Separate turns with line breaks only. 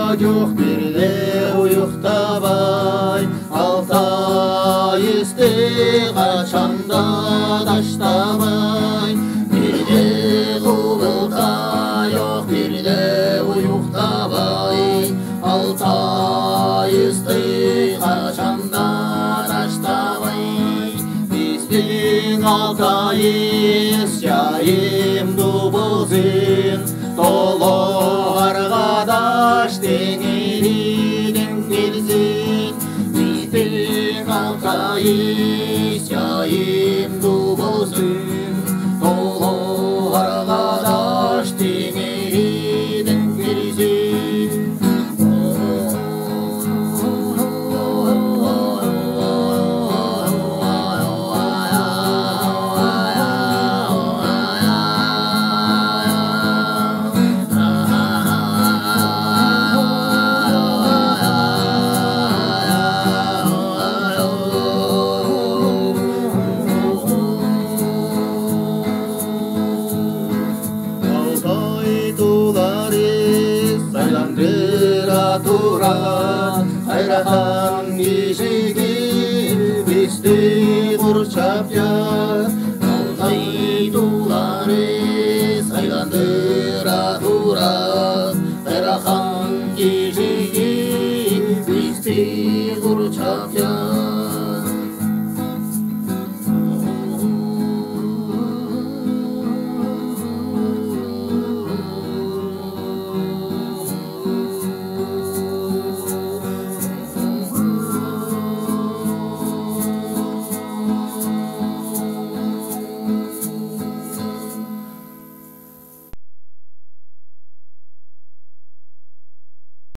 жоқ бірде ұйықтабай, алтай істе қашанда таштабай. Бірде құбылтай жоқ бірде ұйықтабай, алтай істе қашанда таштабай. Біздің алтайыз жайымды болсын, толы арғадаш теңериден келсін. Біздің алтайыз жайымды болсын, толы арғадаш теңериден келсін. Қайрахан кешеге бесті құршап жар, алтай тулары сайландыра тура.